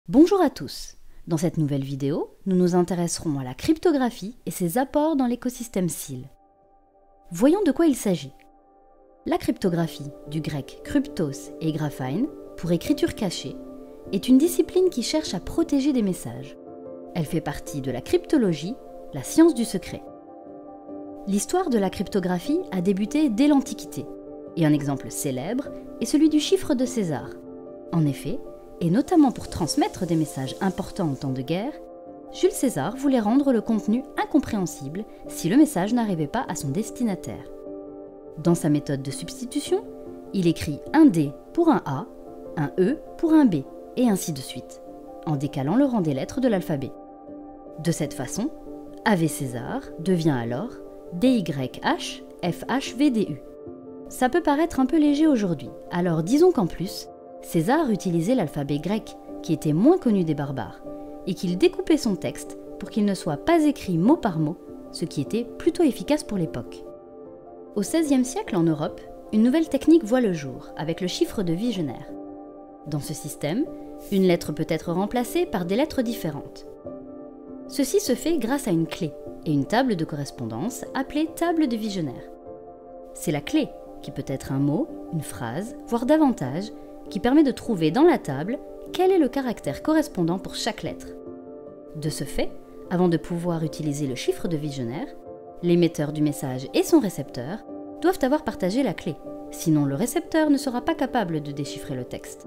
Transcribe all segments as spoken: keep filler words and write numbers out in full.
Bonjour à tous. Dans cette nouvelle vidéo, nous nous intéresserons à la cryptographie et ses apports dans l'écosystème S I L. Voyons de quoi il s'agit. La cryptographie, du grec kryptos et graphein, pour écriture cachée, est une discipline qui cherche à protéger des messages. Elle fait partie de la cryptologie, la science du secret. L'histoire de la cryptographie a débuté dès l'Antiquité, et un exemple célèbre est celui du chiffre de César. En effet, et notamment pour transmettre des messages importants en temps de guerre, Jules César voulait rendre le contenu incompréhensible si le message n'arrivait pas à son destinataire. Dans sa méthode de substitution, il écrit un D pour un A, un E pour un B, et ainsi de suite, en décalant le rang des lettres de l'alphabet. De cette façon, Ave César devient alors D Y H F H V D U. Ça peut paraître un peu léger aujourd'hui, alors disons qu'en plus, César utilisait l'alphabet grec, qui était moins connu des barbares, et qu'il découpait son texte pour qu'il ne soit pas écrit mot par mot, ce qui était plutôt efficace pour l'époque. Au seizième siècle en Europe, une nouvelle technique voit le jour, avec le chiffre de Vigenère. Dans ce système, une lettre peut être remplacée par des lettres différentes. Ceci se fait grâce à une clé et une table de correspondance appelée table de Vigenère. C'est la clé, qui peut être un mot, une phrase, voire davantage, qui permet de trouver dans la table quel est le caractère correspondant pour chaque lettre. De ce fait, avant de pouvoir utiliser le chiffre de Vigenère, l'émetteur du message et son récepteur doivent avoir partagé la clé, sinon le récepteur ne sera pas capable de déchiffrer le texte.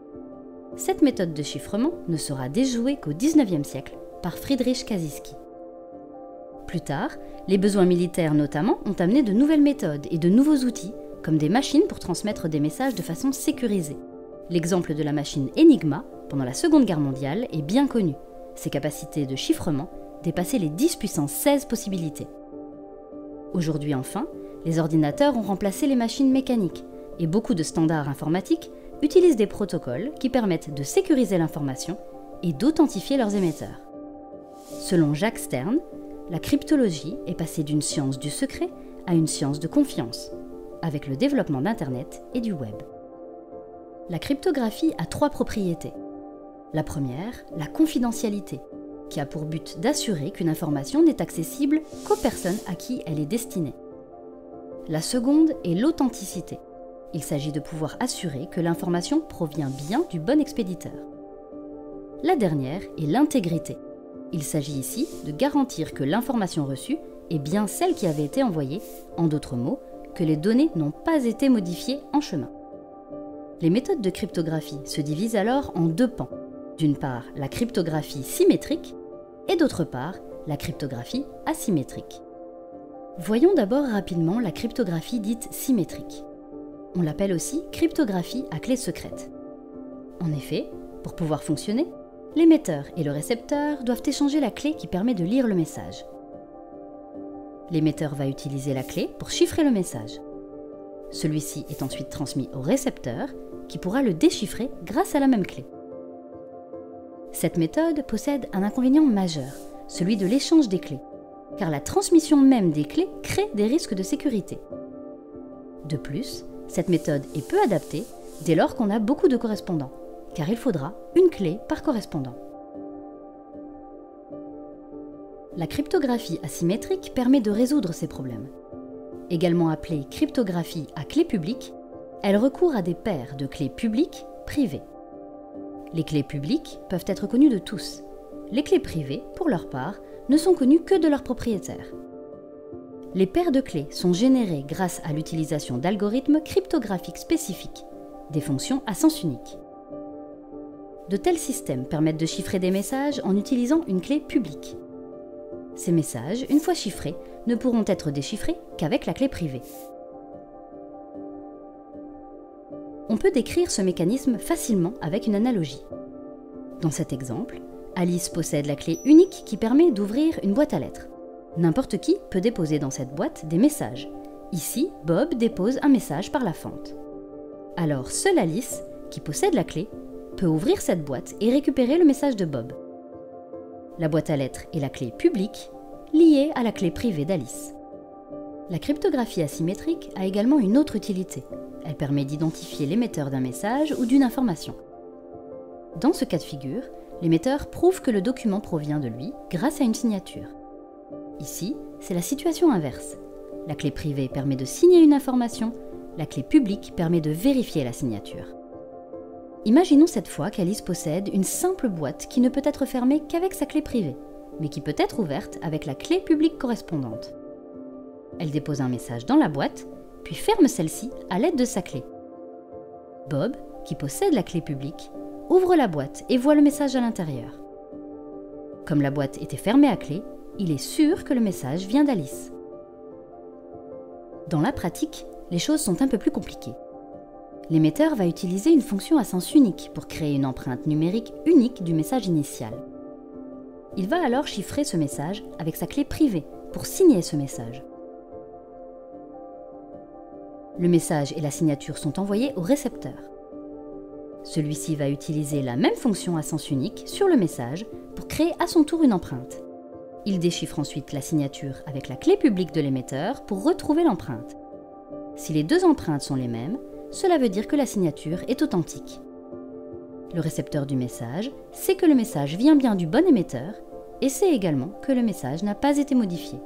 Cette méthode de chiffrement ne sera déjouée qu'au dix-neuvième siècle par Friedrich Kaczynski. Plus tard, les besoins militaires notamment ont amené de nouvelles méthodes et de nouveaux outils, comme des machines pour transmettre des messages de façon sécurisée. L'exemple de la machine Enigma, pendant la Seconde Guerre mondiale, est bien connu. Ses capacités de chiffrement dépassaient les dix puissance seize possibilités. Aujourd'hui enfin, les ordinateurs ont remplacé les machines mécaniques, et beaucoup de standards informatiques utilisent des protocoles qui permettent de sécuriser l'information et d'authentifier leurs émetteurs. Selon Jacques Stern, la cryptologie est passée d'une science du secret à une science de confiance, avec le développement d'Internet et du web. La cryptographie a trois propriétés. La première, la confidentialité, qui a pour but d'assurer qu'une information n'est accessible qu'aux personnes à qui elle est destinée. La seconde est l'authenticité. Il s'agit de pouvoir assurer que l'information provient bien du bon expéditeur. La dernière est l'intégrité. Il s'agit ici de garantir que l'information reçue est bien celle qui avait été envoyée, en d'autres mots, que les données n'ont pas été modifiées en chemin. Les méthodes de cryptographie se divisent alors en deux pans. D'une part, la cryptographie symétrique et d'autre part, la cryptographie asymétrique. Voyons d'abord rapidement la cryptographie dite symétrique. On l'appelle aussi cryptographie à clé secrète. En effet, pour pouvoir fonctionner, l'émetteur et le récepteur doivent échanger la clé qui permet de lire le message. L'émetteur va utiliser la clé pour chiffrer le message. Celui-ci est ensuite transmis au récepteur, qui pourra le déchiffrer grâce à la même clé. Cette méthode possède un inconvénient majeur, celui de l'échange des clés, car la transmission même des clés crée des risques de sécurité. De plus, cette méthode est peu adaptée dès lors qu'on a beaucoup de correspondants, car il faudra une clé par correspondant. La cryptographie asymétrique permet de résoudre ces problèmes. Également appelée cryptographie à clé publique, elle recourt à des paires de clés publiques privées. Les clés publiques peuvent être connues de tous. Les clés privées, pour leur part, ne sont connues que de leurs propriétaires. Les paires de clés sont générées grâce à l'utilisation d'algorithmes cryptographiques spécifiques, des fonctions à sens unique. De tels systèmes permettent de chiffrer des messages en utilisant une clé publique. Ces messages, une fois chiffrés, ne pourront être déchiffrés qu'avec la clé privée. On peut décrire ce mécanisme facilement avec une analogie. Dans cet exemple, Alice possède la clé unique qui permet d'ouvrir une boîte à lettres. N'importe qui peut déposer dans cette boîte des messages. Ici, Bob dépose un message par la fente. Alors seule Alice, qui possède la clé, peut ouvrir cette boîte et récupérer le message de Bob. La boîte à lettres est la clé publique, liée à la clé privée d'Alice. La cryptographie asymétrique a également une autre utilité. Elle permet d'identifier l'émetteur d'un message ou d'une information. Dans ce cas de figure, l'émetteur prouve que le document provient de lui grâce à une signature. Ici, c'est la situation inverse. La clé privée permet de signer une information, la clé publique permet de vérifier la signature. Imaginons cette fois qu'Alice possède une simple boîte qui ne peut être fermée qu'avec sa clé privée, mais qui peut être ouverte avec la clé publique correspondante. Elle dépose un message dans la boîte, puis ferme celle-ci à l'aide de sa clé. Bob, qui possède la clé publique, ouvre la boîte et voit le message à l'intérieur. Comme la boîte était fermée à clé, il est sûr que le message vient d'Alice. Dans la pratique, les choses sont un peu plus compliquées. L'émetteur va utiliser une fonction à sens unique pour créer une empreinte numérique unique du message initial. Il va alors chiffrer ce message avec sa clé privée pour signer ce message. Le message et la signature sont envoyés au récepteur. Celui-ci va utiliser la même fonction à sens unique sur le message pour créer à son tour une empreinte. Il déchiffre ensuite la signature avec la clé publique de l'émetteur pour retrouver l'empreinte. Si les deux empreintes sont les mêmes, cela veut dire que la signature est authentique. Le récepteur du message sait que le message vient bien du bon émetteur et sait également que le message n'a pas été modifié.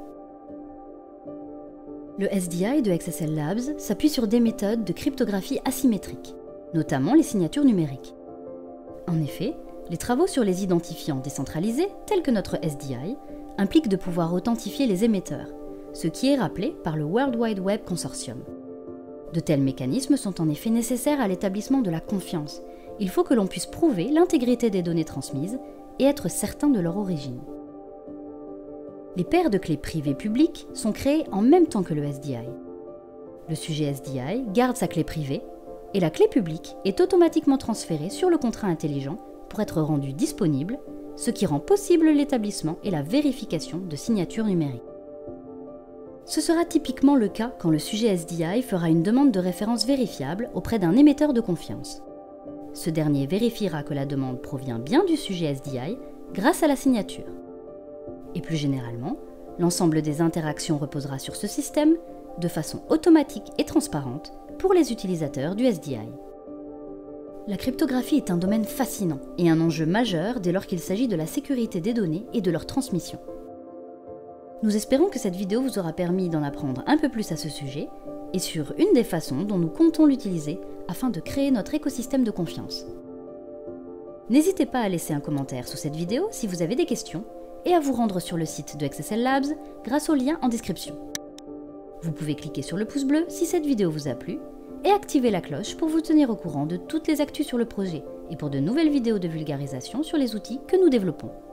Le S D I de X S L Labs s'appuie sur des méthodes de cryptographie asymétrique, notamment les signatures numériques. En effet, les travaux sur les identifiants décentralisés, tels que notre S D I, impliquent de pouvoir authentifier les émetteurs, ce qui est rappelé par le World Wide Web Consortium. De tels mécanismes sont en effet nécessaires à l'établissement de la confiance. Il faut que l'on puisse prouver l'intégrité des données transmises et être certain de leur origine. Les paires de clés privées publiques sont créées en même temps que le S D I. Le sujet S D I garde sa clé privée et la clé publique est automatiquement transférée sur le contrat intelligent pour être rendue disponible, ce qui rend possible l'établissement et la vérification de signatures numériques. Ce sera typiquement le cas quand le sujet S D I fera une demande de référence vérifiable auprès d'un émetteur de confiance. Ce dernier vérifiera que la demande provient bien du sujet S D I grâce à la signature. Et plus généralement, l'ensemble des interactions reposera sur ce système de façon automatique et transparente pour les utilisateurs du S D I. La cryptographie est un domaine fascinant et un enjeu majeur dès lors qu'il s'agit de la sécurité des données et de leur transmission. Nous espérons que cette vidéo vous aura permis d'en apprendre un peu plus à ce sujet et sur une des façons dont nous comptons l'utiliser afin de créer notre écosystème de confiance. N'hésitez pas à laisser un commentaire sous cette vidéo si vous avez des questions et à vous rendre sur le site de X S L Labs grâce au lien en description. Vous pouvez cliquer sur le pouce bleu si cette vidéo vous a plu et activer la cloche pour vous tenir au courant de toutes les actus sur le projet et pour de nouvelles vidéos de vulgarisation sur les outils que nous développons.